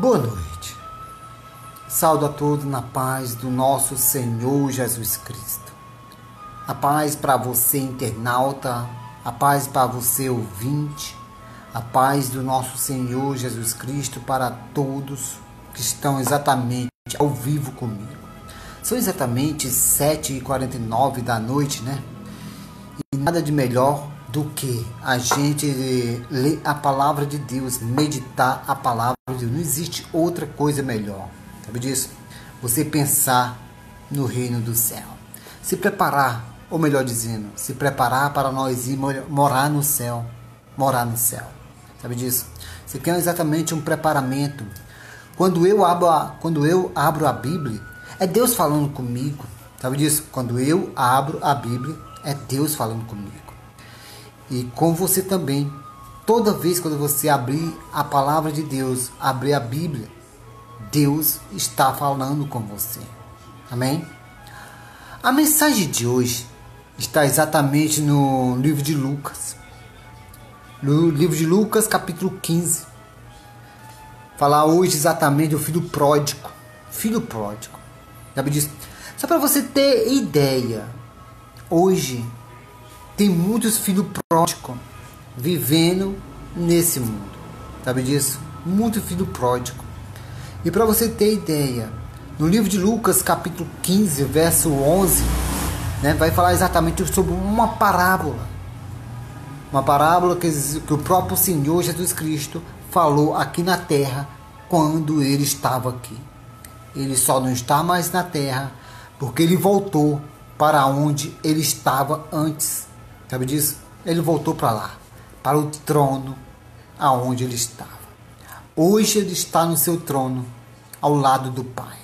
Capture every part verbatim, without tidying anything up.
Boa noite. Saúdo a todos na paz do nosso Senhor Jesus Cristo. A paz para você, internauta, a paz para você, ouvinte, a paz do nosso Senhor Jesus Cristo para todos que estão exatamente ao vivo comigo. São exatamente sete e quarenta e nove da noite, né? E nada de melhor do que a gente ler a palavra de Deus, meditar a palavra de Deus. Não existe outra coisa melhor, sabe disso? Você pensar no reino do céu. Se preparar, ou melhor dizendo, se preparar para nós ir morar no céu. Morar no céu, sabe disso? Você quer exatamente um preparamento. Quando eu abro a, quando eu abro a Bíblia, é Deus falando comigo, sabe disso? Quando eu abro a Bíblia, é Deus falando comigo. E com você também. Toda vez quando você abrir a palavra de Deus, abrir a Bíblia, Deus está falando com você. Amém? A mensagem de hoje está exatamente no livro de Lucas. No livro de Lucas, capítulo quinze. Falar hoje exatamente do filho pródigo. Filho pródigo. Sabe disso? Só para você ter ideia. Hoje tem muitos filhos pródigos vivendo nesse mundo. Sabe disso? Muito filho pródigo. E para você ter ideia, no livro de Lucas, capítulo quinze, verso onze, né, vai falar exatamente sobre uma parábola. Uma parábola que, que o próprio Senhor Jesus Cristo falou aqui na terra quando ele estava aqui. Ele só não está mais na terra porque ele voltou para onde ele estava antes. Sabe disso? Ele voltou para lá, para o trono aonde ele estava. Hoje ele está no seu trono, ao lado do Pai.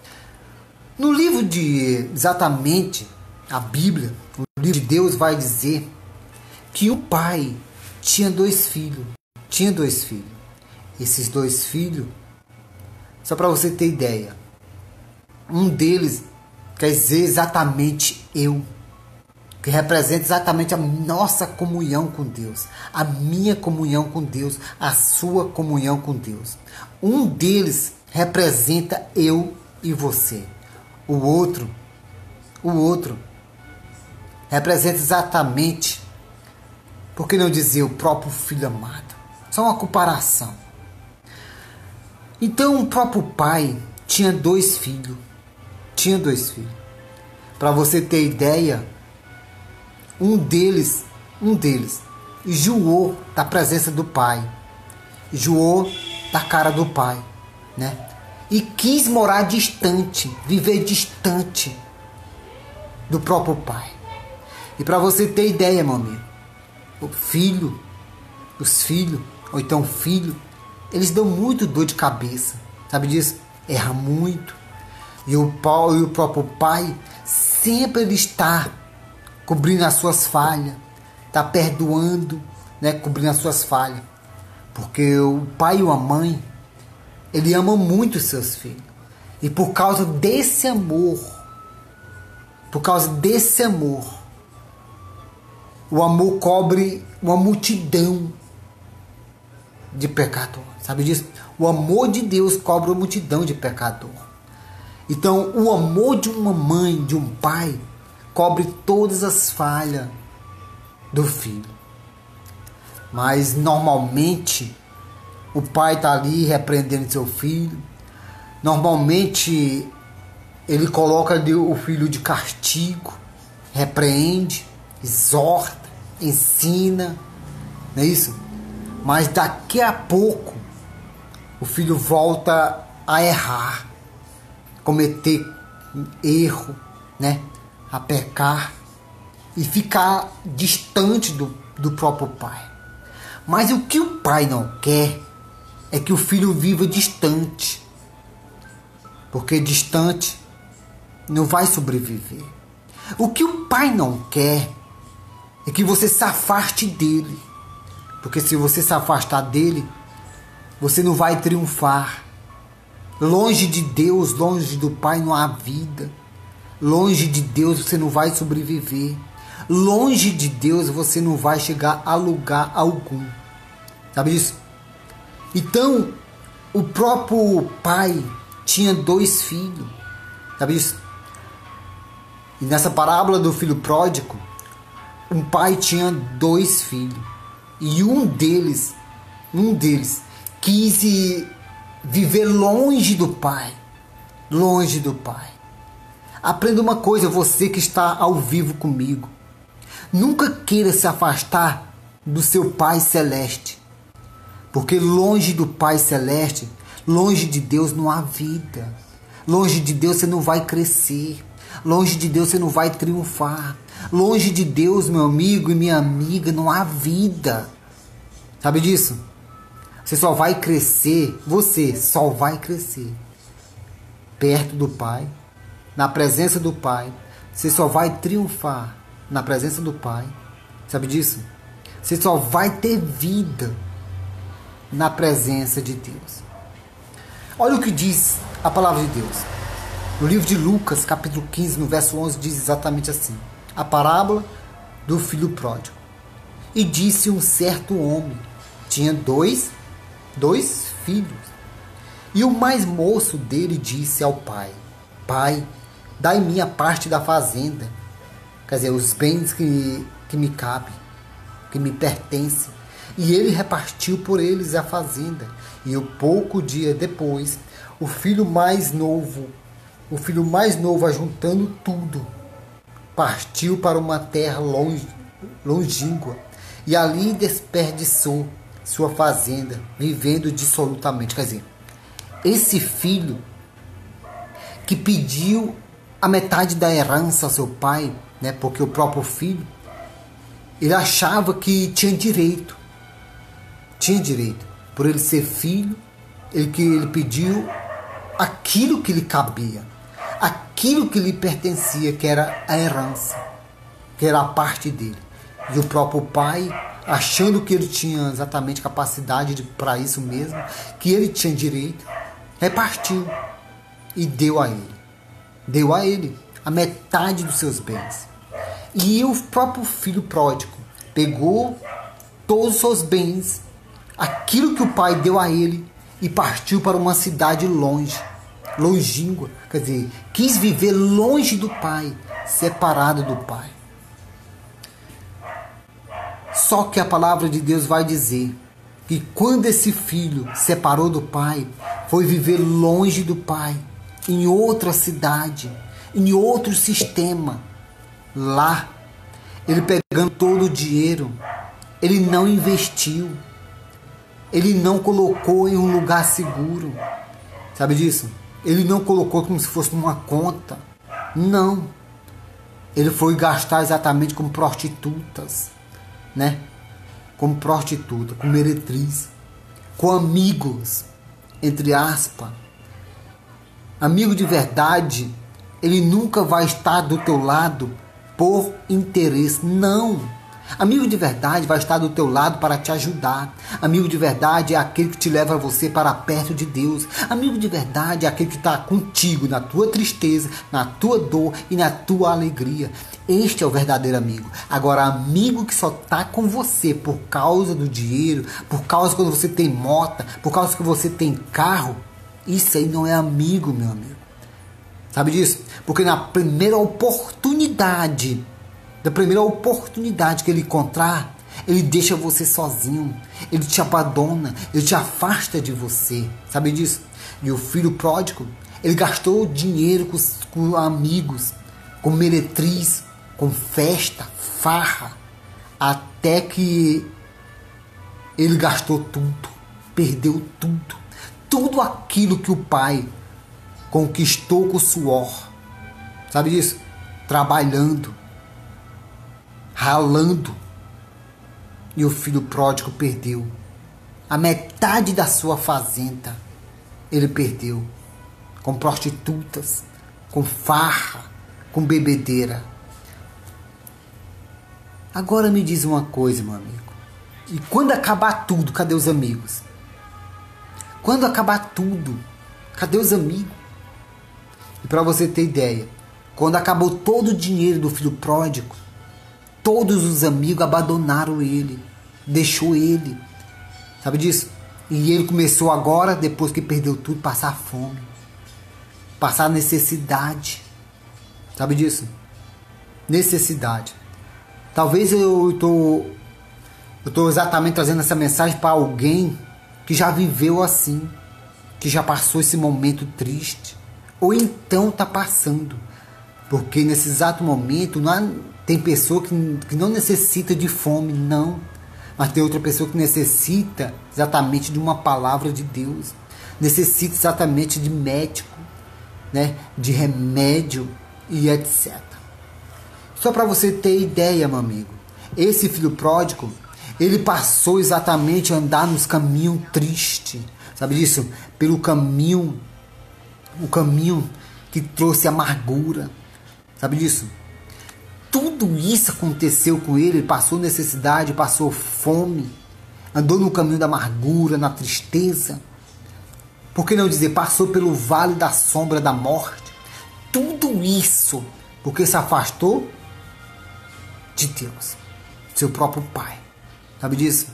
No livro de, exatamente, a Bíblia, o livro de Deus vai dizer que o pai tinha dois filhos. Tinha dois filhos. Esses dois filhos, só para você ter ideia, um deles quer dizer exatamente eu, que representa exatamente a nossa comunhão com Deus, a minha comunhão com Deus, a sua comunhão com Deus. Um deles representa eu e você. O outro, o outro representa exatamente, por que não dizer, o próprio Filho amado? Só uma comparação. Então o próprio pai tinha dois filhos. Tinha dois filhos. Para você ter ideia, um deles, um deles, enjoou da presença do pai, enjoou da cara do pai, né? E quis morar distante, viver distante do próprio pai. E para você ter ideia, meu amigo, o filho, os filhos, ou então o filho, eles dão muito dor de cabeça, sabe disso? Erra muito. E o, pai, e o próprio pai sempre ele está cobrindo as suas falhas, está perdoando, né, cobrindo as suas falhas. Porque o pai e a mãe, ele ama muito os seus filhos. E por causa desse amor, por causa desse amor, o amor cobre uma multidão de pecadores. Sabe disso? O amor de Deus cobre uma multidão de pecadores. Então, o amor de uma mãe, de um pai, cobre todas as falhas do filho. Mas normalmente o pai está ali repreendendo seu filho. Normalmente ele coloca o filho de castigo, repreende, exorta, ensina, não é isso? Mas daqui a pouco o filho volta a errar, cometer erro, né? A pecar e ficar distante do, do próprio pai. Mas o que o pai não quer é que o filho viva distante, porque distante não vai sobreviver. O que o pai não quer é que você se afaste dele, porque se você se afastar dele, você não vai triunfar. Longe de Deus, longe do pai não há vida. Longe de Deus você não vai sobreviver. Longe de Deus você não vai chegar a lugar algum. Sabe isso? Então, o próprio pai tinha dois filhos. Sabe isso? E nessa parábola do filho pródigo, um pai tinha dois filhos. E um deles, um deles quis viver longe do pai. Longe do pai. Aprenda uma coisa, você que está ao vivo comigo. Nunca queira se afastar do seu Pai Celeste. Porque longe do Pai Celeste, longe de Deus não há vida. Longe de Deus você não vai crescer. Longe de Deus você não vai triunfar. Longe de Deus, meu amigo e minha amiga, não há vida. Sabe disso? Você só vai crescer, você só vai crescer perto do Pai, na presença do Pai. Você só vai triunfar na presença do Pai. Sabe disso? Você só vai ter vida na presença de Deus. Olha o que diz a palavra de Deus. No livro de Lucas, capítulo quinze, no verso onze, diz exatamente assim. A parábola do filho pródigo. E disse um certo homem, tinha dois, dois filhos. E o mais moço dele disse ao pai, Pai, dai-me a parte da fazenda. Quer dizer, os bens que, que me cabem, que me pertencem. E ele repartiu por eles a fazenda. E um pouco dia depois, o filho mais novo, o filho mais novo, ajuntando tudo, partiu para uma terra longe, longínqua, e ali desperdiçou sua fazenda, vivendo dissolutamente. Quer dizer, esse filho que pediu a metade da herança ao seu pai, né, porque o próprio filho, ele achava que tinha direito, tinha direito, por ele ser filho, ele, que ele pediu aquilo que lhe cabia, aquilo que lhe pertencia, que era a herança, que era a parte dele. E o próprio pai, achando que ele tinha exatamente capacidade para isso mesmo, que ele tinha direito, repartiu e deu a ele. Deu a ele a metade dos seus bens. E o próprio filho pródigo pegou todos os seus bens, aquilo que o pai deu a ele, e partiu para uma cidade longe, longínqua, quer dizer, quis viver longe do pai, separado do pai. Só que a palavra de Deus vai dizer que quando esse filho separou do pai, foi viver longe do pai, em outra cidade, em outro sistema. Lá, ele pegando todo o dinheiro, ele não investiu, ele não colocou em um lugar seguro. Sabe disso? Ele não colocou como se fosse numa conta. Não. Ele foi gastar exatamente como prostitutas, né? Como prostituta, com meretriz, com amigos, entre aspas. Amigo de verdade, ele nunca vai estar do teu lado por interesse. Não. Amigo de verdade vai estar do teu lado para te ajudar. Amigo de verdade é aquele que te leva você para perto de Deus. Amigo de verdade é aquele que está contigo na tua tristeza, na tua dor e na tua alegria. Este é o verdadeiro amigo. Agora, amigo que só está com você por causa do dinheiro, por causa quando você tem moto, por causa que você tem carro, isso aí não é amigo, meu amigo. Sabe disso? Porque na primeira oportunidade, da primeira oportunidade que ele encontrar, ele deixa você sozinho, ele te abandona, ele te afasta de você. Sabe disso? E o filho pródigo, ele gastou dinheiro com, com amigos, com meretriz, com festa, farra, até que ele gastou tudo, perdeu tudo, tudo aquilo que o pai conquistou com suor. Sabe disso? Trabalhando, ralando. E o filho pródigo perdeu a metade da sua fazenda. Ele perdeu com prostitutas, com farra, com bebedeira. Agora me diz uma coisa, meu amigo. E quando acabar tudo, cadê os amigos? Quando acabar tudo, cadê os amigos? E para você ter ideia, quando acabou todo o dinheiro do filho pródigo, todos os amigos abandonaram ele, deixou ele. Sabe disso? E ele começou agora, depois que perdeu tudo, passar fome, passar necessidade. Sabe disso? Necessidade. Talvez eu estou eu estou exatamente trazendo essa mensagem para alguém que já viveu assim, que já passou esse momento triste, ou então está passando. Porque nesse exato momento não há, tem pessoa que, que não necessita de fome, não. Mas tem outra pessoa que necessita exatamente de uma palavra de Deus. Necessita exatamente de médico, né? De remédio e etcétera. Só para você ter ideia, meu amigo. Esse filho pródigo, ele passou exatamente a andar nos caminhos tristes. Sabe disso? Pelo caminho, o caminho que trouxe amargura. Sabe disso? Tudo isso aconteceu com ele, ele passou necessidade, passou fome, andou no caminho da amargura, na tristeza. Por que não dizer, passou pelo vale da sombra da morte. Tudo isso porque se afastou de Deus, seu próprio Pai. Sabe disso?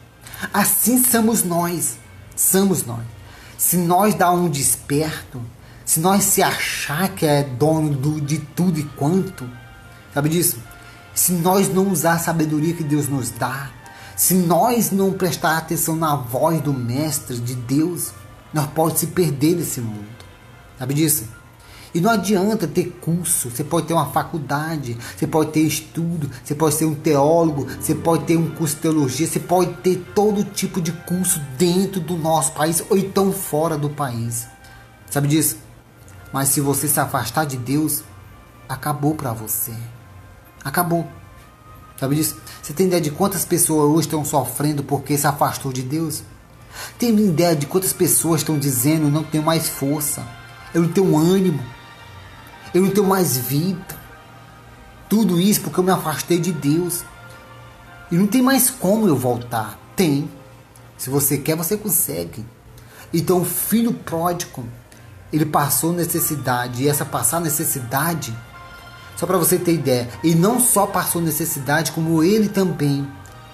Assim somos nós, somos nós. Se nós dá um desperto, se nós se achar que é dono do, de tudo e quanto, sabe disso? Se nós não usar a sabedoria que Deus nos dá, se nós não prestar atenção na voz do Mestre, de Deus, nós podemos se perder nesse mundo. Sabe disso? E não adianta ter curso, você pode ter uma faculdade, você pode ter estudo, você pode ser um teólogo, você pode ter um curso de teologia, você pode ter todo tipo de curso dentro do nosso país ou então fora do país. Sabe disso? Mas se você se afastar de Deus, acabou para você. Acabou. Sabe disso? Você tem ideia de quantas pessoas hoje estão sofrendo porque se afastou de Deus? Tem ideia de quantas pessoas estão dizendo, não tenho mais força, eu não tenho ânimo, eu não tenho mais vida. Tudo isso porque eu me afastei de Deus. E não tem mais como eu voltar. Tem. Se você quer, você consegue. Então o filho pródigo, ele passou necessidade. E essa passar necessidade, só para você ter ideia, ele não só passou necessidade, como ele também.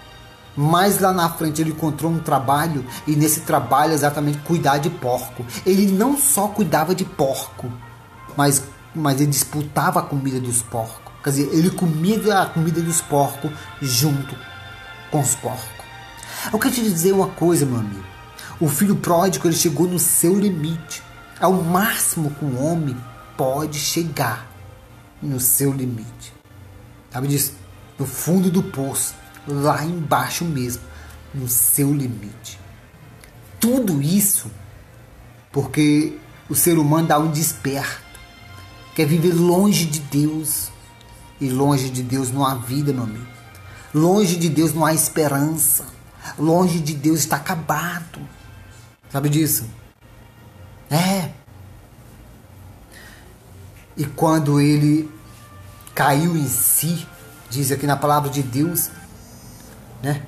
Mas lá na frente ele encontrou um trabalho, e nesse trabalho exatamente cuidar de porco. Ele não só cuidava de porco, mas, mas ele disputava a comida dos porcos. Quer dizer, ele comia a comida dos porcos junto com os porcos. Eu quero te dizer uma coisa, meu amigo. O filho pródigo, ele chegou no seu limite. É o máximo que um homem pode chegar, no seu limite. Sabe disso? No fundo do poço. Lá embaixo mesmo, no seu limite. Tudo isso porque o ser humano dá um desperto, quer viver longe de Deus, e longe de Deus não há vida, meu amigo. Longe de Deus não há esperança. Longe de Deus está acabado. Sabe disso? É. E quando ele caiu em si, diz aqui na palavra de Deus, né?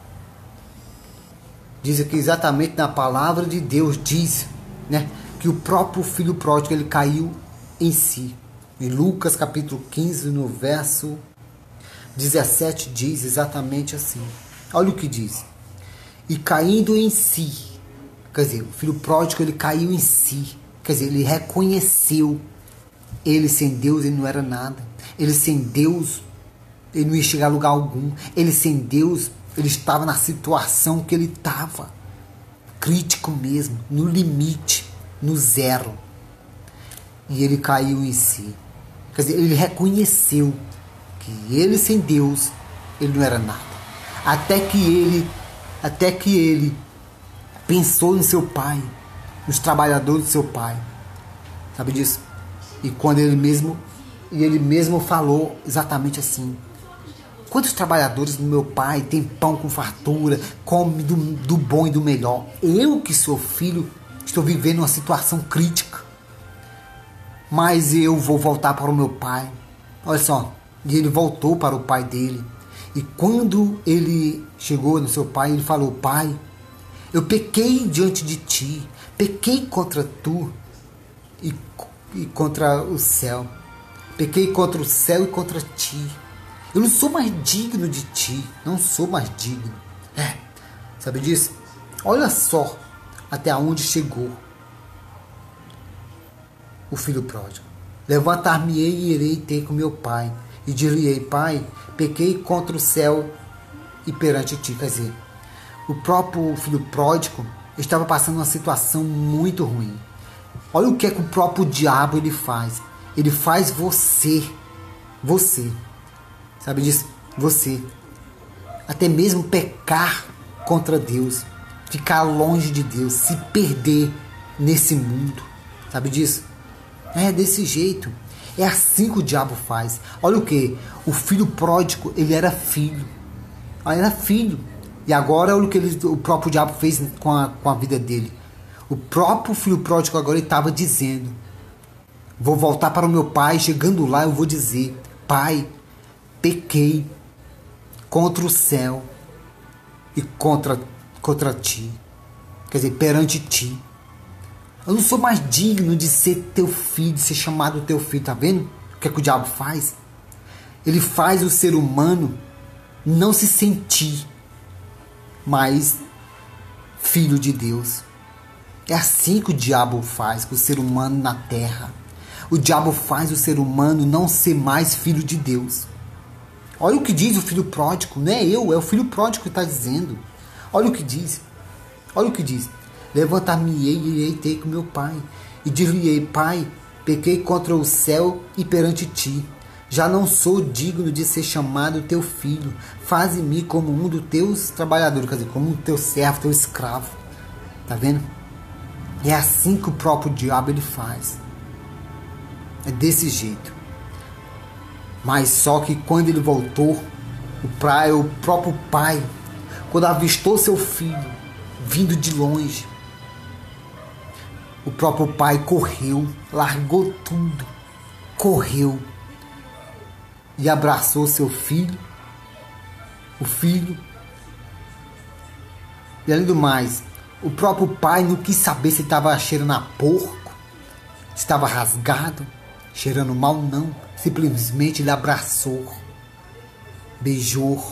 Diz aqui exatamente na palavra de Deus, diz, né, que o próprio filho pródigo, ele caiu em si. Em Lucas capítulo quinze, no verso dezessete, diz exatamente assim. Olha o que diz. E caindo em si, quer dizer, o filho pródigo, ele caiu em si. Quer dizer, ele reconheceu, ele sem Deus, ele não era nada. Ele sem Deus, ele não ia chegar a lugar algum. Ele sem Deus, ele estava na situação que ele estava. Crítico mesmo, no limite, no zero. E ele caiu em si. Quer dizer, ele reconheceu que ele sem Deus, ele não era nada. Até que ele, até que ele pensou no seu pai, nos trabalhadores do seu pai. Sabe disso? E quando ele mesmo, e ele mesmo falou exatamente assim. Quantos trabalhadores do meu pai têm pão com fartura, come do, do bom e do melhor? Eu que sou filho, estou vivendo uma situação crítica. Mas eu vou voltar para o meu pai. Olha só, e ele voltou para o pai dele. E quando ele chegou no seu pai, ele falou: Pai, eu pequei diante de ti, pequei contra tu e, e contra o céu. Pequei contra o céu e contra ti. Eu não sou mais digno de ti. Não sou mais digno. É, sabe disso? Olha só até onde chegou o filho pródigo. Levantar-me-ei e irei ter com meu pai. E dir-lhe-ei: Pai, pequei contra o céu e perante ti. Quer dizer, o próprio filho pródigo estava passando uma situação muito ruim. Olha o que é que o próprio diabo ele faz. Ele faz você, você, sabe disso? Você, até mesmo pecar contra Deus, ficar longe de Deus, se perder nesse mundo, sabe disso? É desse jeito, é assim que o diabo faz. Olha o que? O filho pródigo, ele era filho, ele era filho, e agora olha o que ele, o próprio diabo fez com a, com a vida dele. O próprio filho pródigo agora ele estava dizendo: vou voltar para o meu pai. Chegando lá eu vou dizer: Pai, pequei contra o céu e contra, contra ti. Quer dizer, perante ti. Eu não sou mais digno de ser teu filho, de ser chamado teu filho. Tá vendo o que é que o diabo faz? Ele faz o ser humano não se sentir mais filho de Deus. É assim que o diabo faz com o ser humano na terra. O diabo faz o ser humano não ser mais filho de Deus. Olha o que diz o filho pródigo. Não é eu, é o filho pródigo que está dizendo. Olha o que diz. Olha o que diz. Levantar-me-ei e irei ter com meu pai. E dir-lhe-ei: Pai, pequei contra o céu e perante ti. Já não sou digno de ser chamado teu filho. Faze-me como um dos teus trabalhadores. Quer dizer, como um teu servo, teu escravo. Tá vendo? É assim que o próprio diabo ele faz. É desse jeito. Mas só que quando ele voltou, o, pai, o próprio pai, quando avistou seu filho vindo de longe, o próprio pai correu, largou tudo, correu e abraçou seu filho, o filho. E além do mais, o próprio pai não quis saber se estava cheirando a porco, se estava rasgado, cheirando mal, não. Simplesmente ele abraçou, beijou.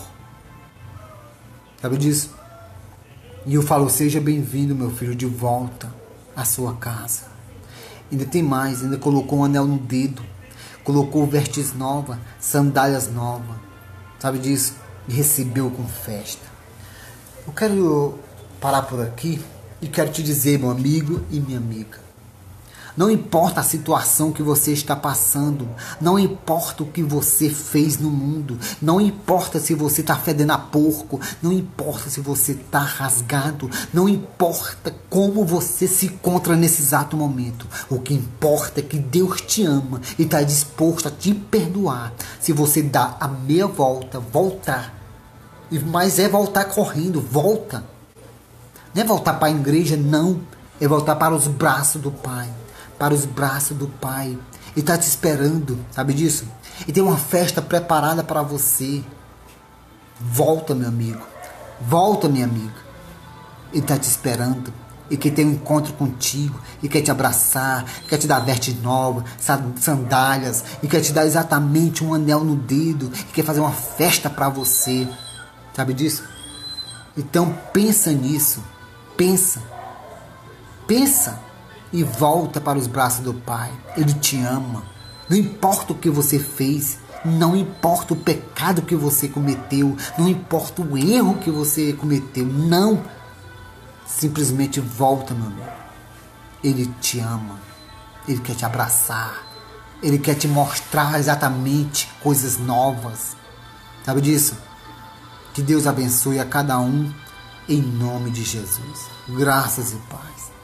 Sabe disso? E eu falo: seja bem-vindo, meu filho, de volta à sua casa. Ainda tem mais, ainda colocou um anel no dedo, colocou vestes novas, sandálias novas. Sabe disso? E recebeu com festa. Eu quero parar por aqui e quero te dizer, meu amigo e minha amiga, não importa a situação que você está passando, não importa o que você fez no mundo, não importa se você está fedendo a porco, não importa se você está rasgado, não importa como você se encontra nesse exato momento. O que importa é que Deus te ama e está disposto a te perdoar. Se você dá a meia volta, voltar, mas é voltar correndo, volta. Não é voltar para a igreja, não, é voltar para os braços do Pai. Para os braços do Pai. Ele está te esperando, sabe disso? E tem uma festa preparada para você. Volta, meu amigo. Volta, minha amiga. Ele está te esperando. E quer ter um encontro contigo. E quer te abraçar. Quer te dar vestes novas, sandálias. E quer te dar exatamente um anel no dedo. E quer fazer uma festa para você. Sabe disso? Então pensa nisso. Pensa. Pensa. E volta para os braços do Pai. Ele te ama. Não importa o que você fez. Não importa o pecado que você cometeu. Não importa o erro que você cometeu. Não. Simplesmente volta, meu amigo. Ele te ama. Ele quer te abraçar. Ele quer te mostrar exatamente coisas novas. Sabe disso? Que Deus abençoe a cada um. Em nome de Jesus. Graças e paz.